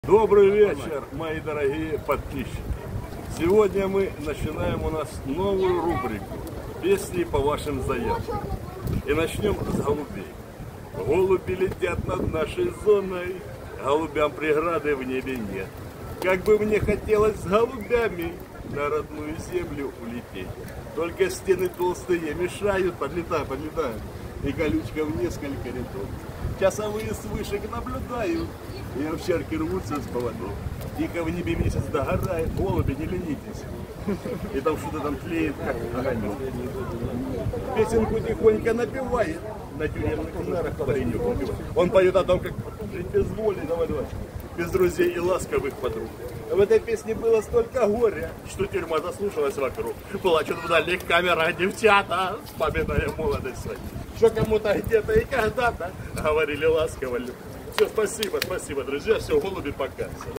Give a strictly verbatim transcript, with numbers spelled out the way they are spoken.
Добрый вечер, мои дорогие подписчики. Сегодня мы начинаем у нас новую рубрику «Песни по вашим заявкам». И начнем с голубей. Голуби летят над нашей зоной, голубям преграды в небе нет. Как бы мне хотелось с голубями на родную землю улететь. Только стены толстые мешают, подлетаю, подлетаю. И колючков несколько рядов. Часовые с вышек наблюдают, и овчарки рвутся с поводов. Тихо в небе месяц догорает, голуби, не ленитесь. И там что-то там тлеет, как огонек. Песенку тихонько напевает, на тюремных нарах паренек напевает. Он поет о том, как жить без воли, давай, давай, без друзей и ласковых подруг. В этой песне было столько горя, что тюрьма заслушалась вокруг. Плачут в дальних камерах девчата, вспоминая молодость свою. Что кому-то где-то и когда-то говорили ласково. Все, спасибо, спасибо, друзья. Все, голуби, пока.